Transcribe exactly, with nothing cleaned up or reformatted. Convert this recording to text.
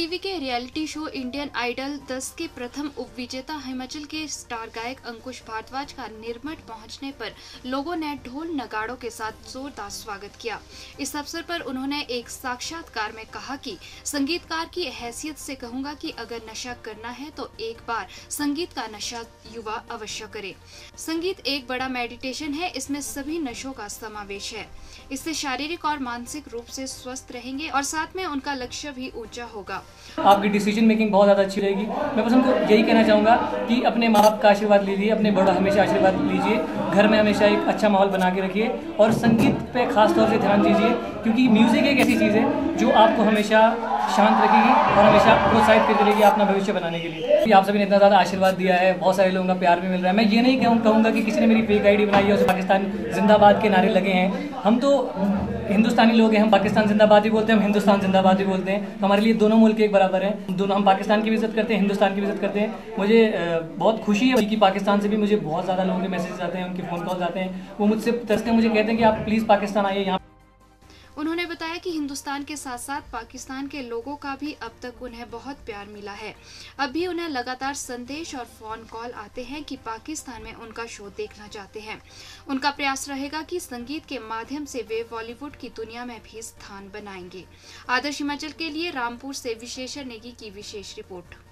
TV के reality show Indian idol दस के प्रथम उपविजेता हिमाचल के स्टार गायक अंकुश भारद्वाज का निर्मठ पहुंचने पर लोगों ने ढोल नगाड़ों के साथ जोरदार स्वागत किया। इस अवसर पर उन्होंने एक साक्षात्कार में कहा कि संगीतकार की हैसियत से कहूंगा कि अगर नशा करना है तो एक बार संगीत का नशा युवा अवश्य करे। संगीत एक बड़ा मेडिटेशन है, इसमें सभी नशों का समावेश है। इससे शारीरिक और मानसिक रूप से स्वस्थ रहेंगे और साथ में उनका लक्ष्य भी ऊंचा होगा। आपकी डिसीजन मेकिंग बहुत ज़्यादा अच्छी रहेगी। मैं बस उनको यही कहना चाहूँगा कि अपने माँ बाप का आशीर्वाद लीजिए, अपने बड़ों हमेशा आशीर्वाद लीजिए, घर में हमेशा एक अच्छा माहौल बना के रखिए और संगीत पे खास तौर से ध्यान दीजिए, क्योंकि म्यूज़िक एक ऐसी चीज़ है जो आपको हमेशा शांत रखेगी और हमेशा प्रोत्साहित करती रहेगी अपना भविष्य बनाने के लिए। आप सभी ने इतना ज़्यादा आशीर्वाद दिया है, बहुत सारे लोगों का प्यार भी मिल रहा है। मैं ये नहीं कहूँगा कि किसी ने मेरी फेक आईडी बनाई है और पाकिस्तान जिंदाबाद के नारे लगे हैं। हम तो हिंदुस्तानी लोग हैं, हम पाकिस्तान जिंदाबाद भी बोलते हैं, हम हिंदुस्तान जिंदाबाद भी बोलते हैं। तो हमारे लिए दोनों मुल्क एक बराबर हैं। दोनों, हम पाकिस्तान की भी इज्जत करते हैं, हिंदुस्तान की भी इज्जत करते हैं। मुझे बहुत खुशी है कि पाकिस्तान से भी मुझे बहुत ज़्यादा लोगों के मैसेज आते हैं, उनके फ़ोन कॉल्स आते हैं। वो मुझसे तरसते मुझे कहते हैं कि आप प्लीज़ पाकिस्तान आइए यहाँ। उन्होंने बताया कि हिंदुस्तान के साथ साथ पाकिस्तान के लोगों का भी अब तक उन्हें बहुत प्यार मिला है। अब भी उन्हें लगातार संदेश और फोन कॉल आते हैं कि पाकिस्तान में उनका शो देखना चाहते हैं। उनका प्रयास रहेगा कि संगीत के माध्यम से वे बॉलीवुड की दुनिया में भी स्थान बनाएंगे। आदर्श हिमाचल के लिए रामपुर से विशेषर नेगी की विशेष रिपोर्ट।